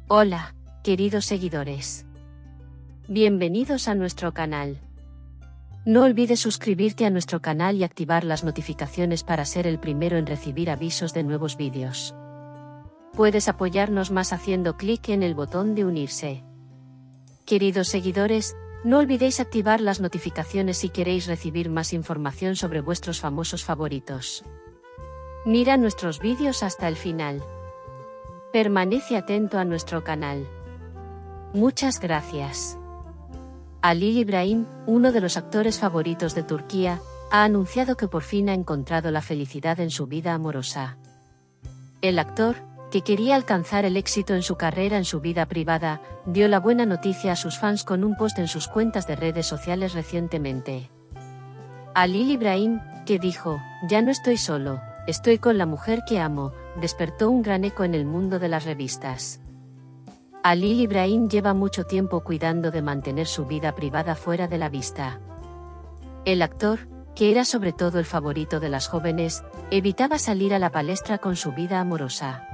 Hola, queridos seguidores. Bienvenidos a nuestro canal. No olvides suscribirte a nuestro canal y activar las notificaciones para ser el primero en recibir avisos de nuevos vídeos. Puedes apoyarnos más haciendo clic en el botón de unirse. Queridos seguidores, no olvidéis activar las notificaciones si queréis recibir más información sobre vuestros famosos favoritos. Mira nuestros vídeos hasta el final. Permanece atento a nuestro canal. Muchas gracias. Halil İbrahim, uno de los actores favoritos de Turquía, ha anunciado que por fin ha encontrado la felicidad en su vida amorosa. El actor, que quería alcanzar el éxito en su carrera en su vida privada, dio la buena noticia a sus fans con un post en sus cuentas de redes sociales recientemente. Halil İbrahim, que dijo: "Ya no estoy solo, estoy con la mujer que amo", despertó un gran eco en el mundo de las revistas. Halil İbrahim lleva mucho tiempo cuidando de mantener su vida privada fuera de la vista. El actor, que era sobre todo el favorito de las jóvenes, evitaba salir a la palestra con su vida amorosa.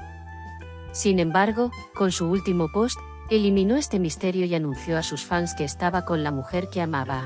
Sin embargo, con su último post, eliminó este misterio y anunció a sus fans que estaba con la mujer que amaba.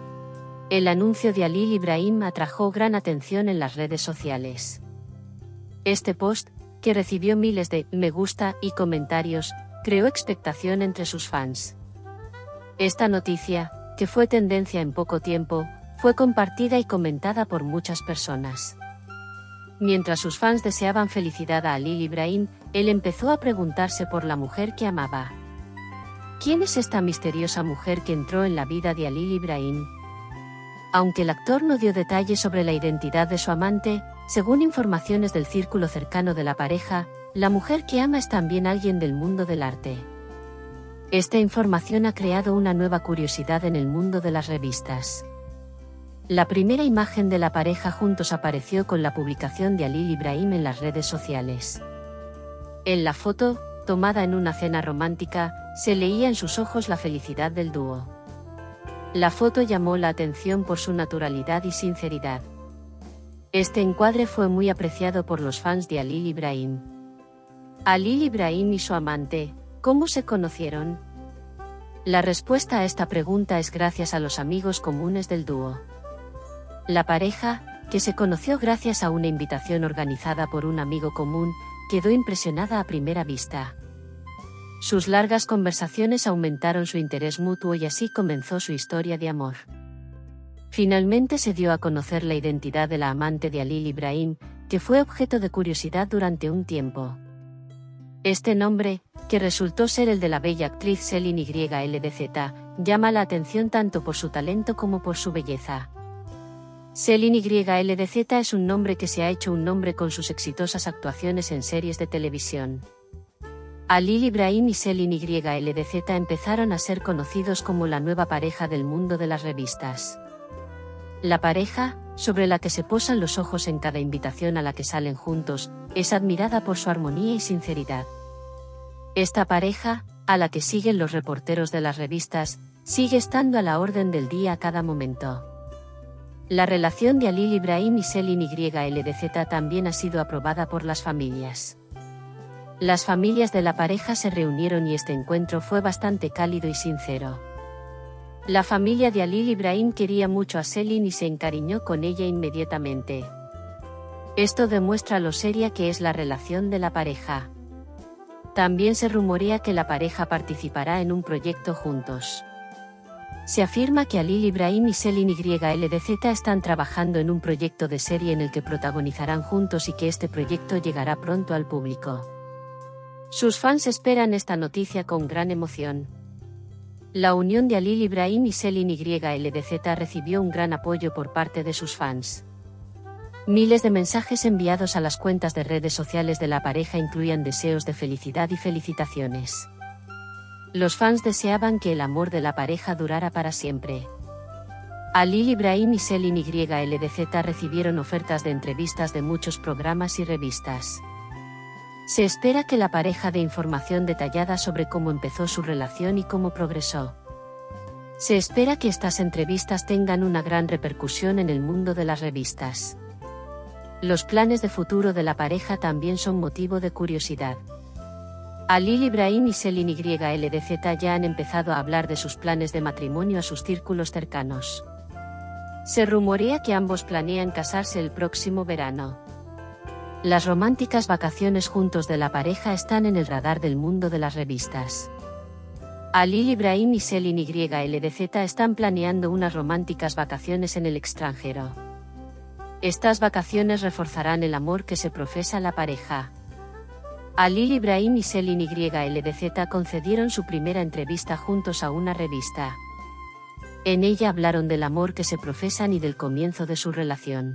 El anuncio de Halil İbrahim atrajo gran atención en las redes sociales. Este post, que recibió miles de me gusta y comentarios, creó expectación entre sus fans. Esta noticia, que fue tendencia en poco tiempo, fue compartida y comentada por muchas personas. Mientras sus fans deseaban felicidad a Halil İbrahim, él empezó a preguntarse por la mujer que amaba. ¿Quién es esta misteriosa mujer que entró en la vida de Halil İbrahim? Aunque el actor no dio detalles sobre la identidad de su amante, según informaciones del círculo cercano de la pareja, la mujer que ama es también alguien del mundo del arte. Esta información ha creado una nueva curiosidad en el mundo de las revistas. La primera imagen de la pareja juntos apareció con la publicación de Halil İbrahim en las redes sociales. En la foto, tomada en una cena romántica, se leía en sus ojos la felicidad del dúo. La foto llamó la atención por su naturalidad y sinceridad. Este encuadre fue muy apreciado por los fans de Halil İbrahim. Halil İbrahim y su amante, ¿cómo se conocieron? La respuesta a esta pregunta es gracias a los amigos comunes del dúo. La pareja, que se conoció gracias a una invitación organizada por un amigo común, quedó impresionada a primera vista. Sus largas conversaciones aumentaron su interés mutuo y así comenzó su historia de amor. Finalmente se dio a conocer la identidad de la amante de Halil İbrahim, que fue objeto de curiosidad durante un tiempo. Este nombre, que resultó ser el de la bella actriz Selin YLDZ, llama la atención tanto por su talento como por su belleza. Selin YLDZ es un nombre que se ha hecho un nombre con sus exitosas actuaciones en series de televisión. Halil İbrahim y Selin YLDZ empezaron a ser conocidos como la nueva pareja del mundo de las revistas. La pareja, sobre la que se posan los ojos en cada invitación a la que salen juntos, es admirada por su armonía y sinceridad. Esta pareja, a la que siguen los reporteros de las revistas, sigue estando a la orden del día a cada momento. La relación de Halil İbrahim y Selin YLDZ también ha sido aprobada por las familias. Las familias de la pareja se reunieron y este encuentro fue bastante cálido y sincero. La familia de Halil İbrahim quería mucho a Selin y se encariñó con ella inmediatamente. Esto demuestra lo seria que es la relación de la pareja. También se rumorea que la pareja participará en un proyecto juntos. Se afirma que Halil İbrahim y Selin YLDZ están trabajando en un proyecto de serie en el que protagonizarán juntos y que este proyecto llegará pronto al público. Sus fans esperan esta noticia con gran emoción. La unión de Halil İbrahim y Selin YLDZ recibió un gran apoyo por parte de sus fans. Miles de mensajes enviados a las cuentas de redes sociales de la pareja incluían deseos de felicidad y felicitaciones. Los fans deseaban que el amor de la pareja durara para siempre. Halil İbrahim y Selin YLDZ recibieron ofertas de entrevistas de muchos programas y revistas. Se espera que la pareja dé información detallada sobre cómo empezó su relación y cómo progresó. Se espera que estas entrevistas tengan una gran repercusión en el mundo de las revistas. Los planes de futuro de la pareja también son motivo de curiosidad. Halil Ibrahim y Selin YLDZ ya han empezado a hablar de sus planes de matrimonio a sus círculos cercanos. Se rumorea que ambos planean casarse el próximo verano. Las románticas vacaciones juntos de la pareja están en el radar del mundo de las revistas. Halil Ibrahim y Selin YLDZ están planeando unas románticas vacaciones en el extranjero. Estas vacaciones reforzarán el amor que se profesa la pareja. Halil Ibrahim y Selin YLDZ concedieron su primera entrevista juntos a una revista. En ella hablaron del amor que se profesan y del comienzo de su relación.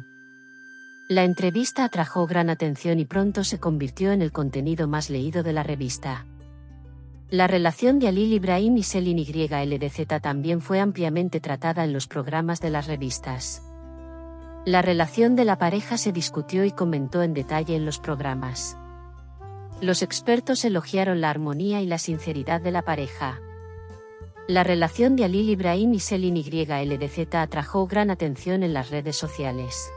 La entrevista atrajo gran atención y pronto se convirtió en el contenido más leído de la revista. La relación de Halil Ibrahim y Selin YLDZ también fue ampliamente tratada en los programas de las revistas. La relación de la pareja se discutió y comentó en detalle en los programas. Los expertos elogiaron la armonía y la sinceridad de la pareja. La relación de Halil Ibrahim y Selin YLDZ atrajo gran atención en las redes sociales.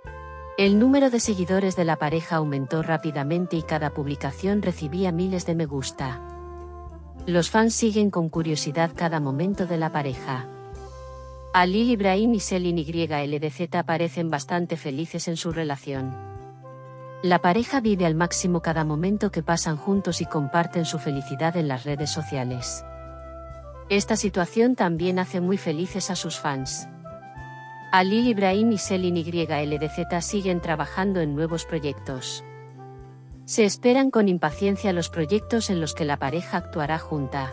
El número de seguidores de la pareja aumentó rápidamente y cada publicación recibía miles de me gusta. Los fans siguen con curiosidad cada momento de la pareja. Halil Ibrahim y Selin YLDZ parecen bastante felices en su relación. La pareja vive al máximo cada momento que pasan juntos y comparten su felicidad en las redes sociales. Esta situación también hace muy felices a sus fans. Halil Ibrahim y Selin YLDZ siguen trabajando en nuevos proyectos. Se esperan con impaciencia los proyectos en los que la pareja actuará junta.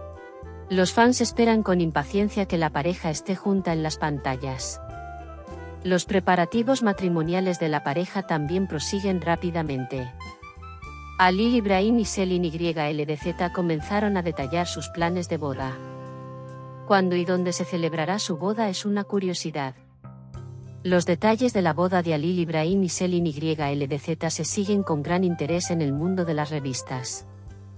Los fans esperan con impaciencia que la pareja esté junta en las pantallas. Los preparativos matrimoniales de la pareja también prosiguen rápidamente. Halil Ibrahim y Selin YLDZ comenzaron a detallar sus planes de boda. Cuándo y dónde se celebrará su boda es una curiosidad. Los detalles de la boda de Halil Ibrahim y Selin YLDZ se siguen con gran interés en el mundo de las revistas.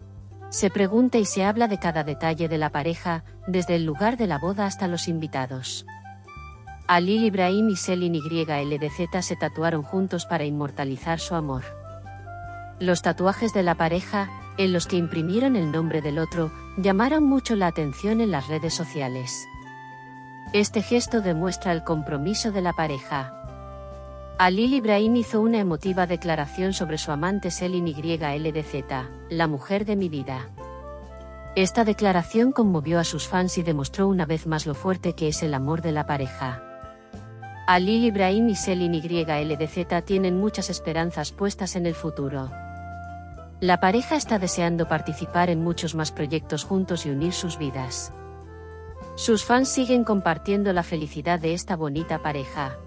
Se pregunta y se habla de cada detalle de la pareja, desde el lugar de la boda hasta los invitados. Halil Ibrahim y Selin YLDZ se tatuaron juntos para inmortalizar su amor. Los tatuajes de la pareja, en los que imprimieron el nombre del otro, llamaron mucho la atención en las redes sociales. Este gesto demuestra el compromiso de la pareja. Halil Ibrahim hizo una emotiva declaración sobre su amante Selin YLDZ, la mujer de mi vida. Esta declaración conmovió a sus fans y demostró una vez más lo fuerte que es el amor de la pareja. Halil Ibrahim y Selin YLDZ tienen muchas esperanzas puestas en el futuro. La pareja está deseando participar en muchos más proyectos juntos y unir sus vidas. Sus fans siguen compartiendo la felicidad de esta bonita pareja.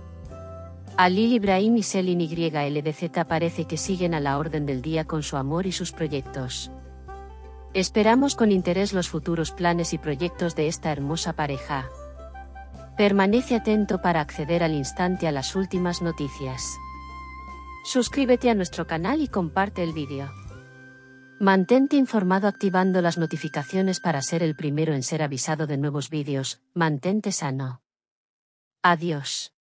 Halil Ibrahim y Selin YLDZ parece que siguen a la orden del día con su amor y sus proyectos. Esperamos con interés los futuros planes y proyectos de esta hermosa pareja. Permanece atento para acceder al instante a las últimas noticias. Suscríbete a nuestro canal y comparte el vídeo. Mantente informado activando las notificaciones para ser el primero en ser avisado de nuevos vídeos. Mantente sano. Adiós.